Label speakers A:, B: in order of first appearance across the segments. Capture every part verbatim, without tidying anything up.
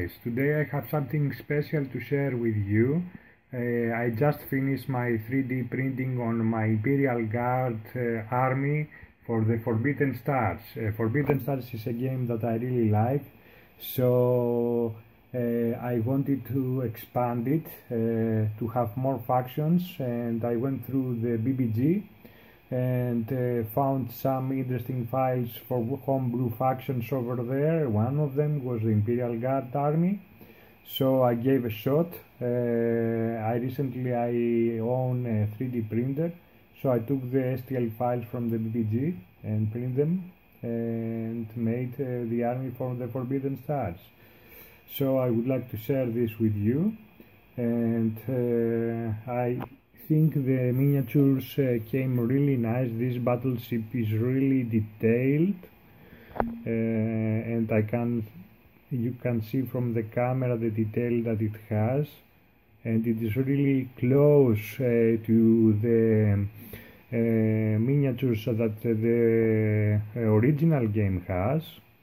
A: guys, today I have something special to share with you. Uh, I just finished my three D printing on my Imperial Guard uh, army for the Forbidden Stars. Uh, Forbidden Stars is a game that I really like, so uh, I wanted to expand it uh, to have more factions, and I went through the B B G and uh, found some interesting files for homebrew factions over there. One of them was the Imperial Guard army, so I gave a shot. Uh, I recently I own a three D printer, so I took the S T L files from the B B G and print them and made uh, the army for the Forbidden Stars. So I would like to share this with you, and uh, I think the miniatures uh, came really nice. This battleship is really detailed, uh, and I can you can see from the camera the detail that it has, and it is really close uh, to the uh, miniatures that the original game has.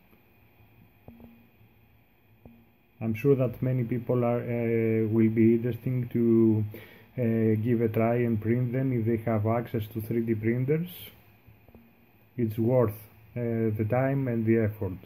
A: I'm sure that many people are uh, will be interesting to Uh, give a try and print them if they have access to three D printers. It's worth uh, the time and the effort.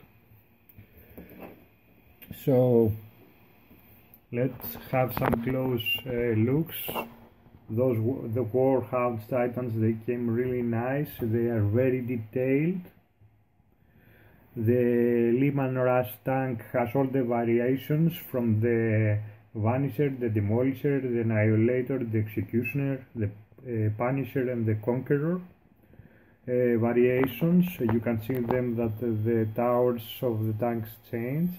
A: So let's have some close uh, looks. Those the Warhounds Titans, they came really nice. They are very detailed. The Lehman Rush tank has all the variations from the Vanisher, the Demolisher, the Annihilator, the Executioner, the uh, Punisher and the Conqueror uh, variations. You can see them that uh, the towers of the tanks change.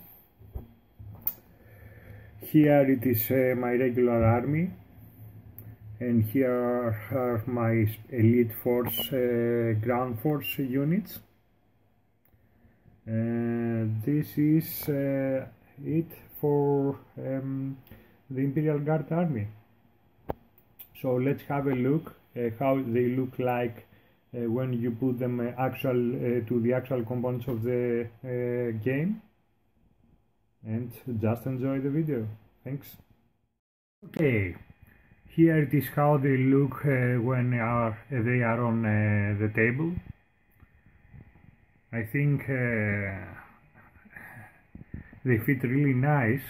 A: Here it is uh, my regular army, and here are my elite force, uh, ground force units. Uh, this is uh, it for um, the Imperial Guard army. So let's have a look uh, how they look like uh, when you put them uh, actual uh, to the actual components of the uh, game, and just enjoy the video. Thanks. Okay, here it is how they look uh, when are, uh, they are on uh, the table. I think uh, they fit really nice.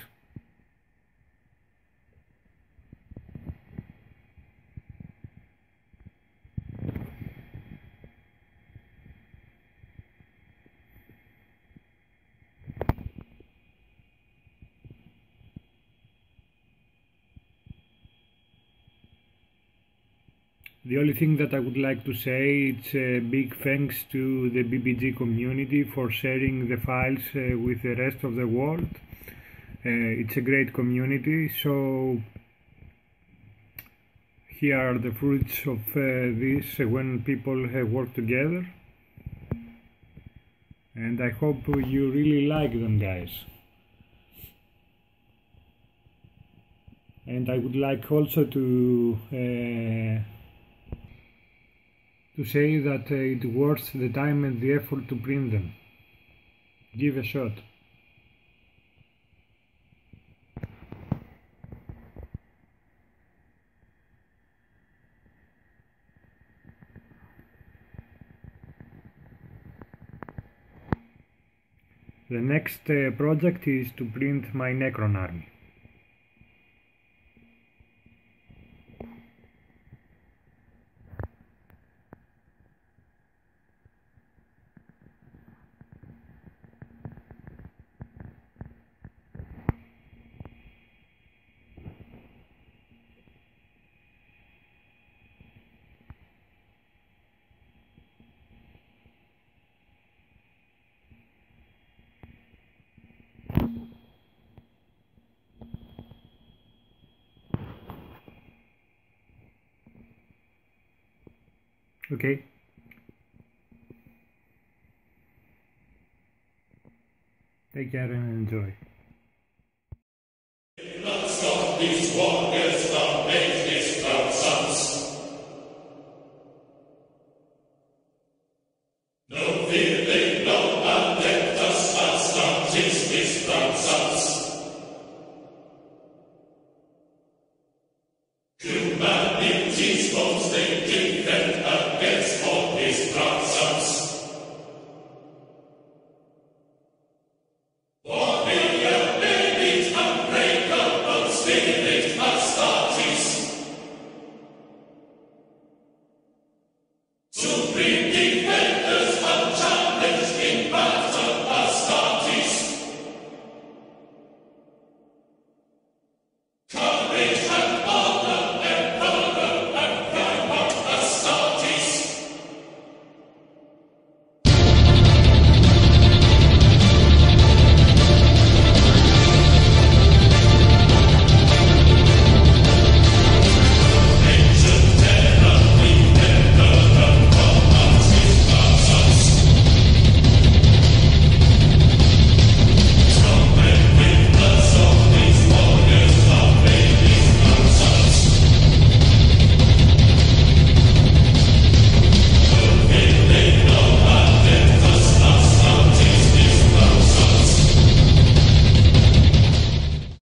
A: The only thing that I would like to say, it's a big thanks to the B B G community for sharing the files uh, with the rest of the world. Uh, it's a great community, so here are the fruits of uh, this uh, when people uh, work together, and I hope you really like them, guys. And I would like also to uh, to say that uh, it's worth the time and the effort to print them. Give a shot. The next uh, project is to print my Necron army. Okay. Take care and enjoy.
B: Let's stop these warriors from making these proud sons. No fear they know and let us start these proud sons. in these bones they defend against